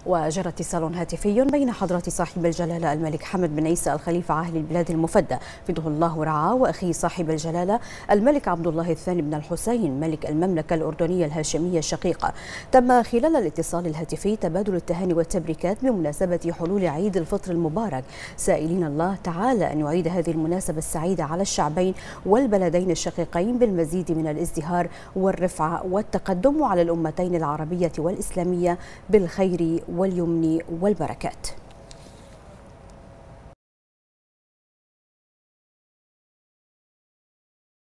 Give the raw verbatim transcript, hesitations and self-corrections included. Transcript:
وجرى اتصال هاتفي بين حضرة صاحب الجلالة الملك حمد بن عيسى الخليفة عاهل البلاد المفدى فده الله ورعاه وأخيه صاحب الجلالة الملك عبد الله الثاني بن الحسين ملك المملكة الأردنية الهاشمية الشقيقة. تم خلال الاتصال الهاتفي تبادل التهاني والتبريكات بمناسبة حلول عيد الفطر المبارك، سائلين الله تعالى أن يعيد هذه المناسبة السعيدة على الشعبين والبلدين الشقيقين بالمزيد من الازدهار والرفعة والتقدم، وعلى الأمتين العربية والإسلامية بالخير واليمن والبركات.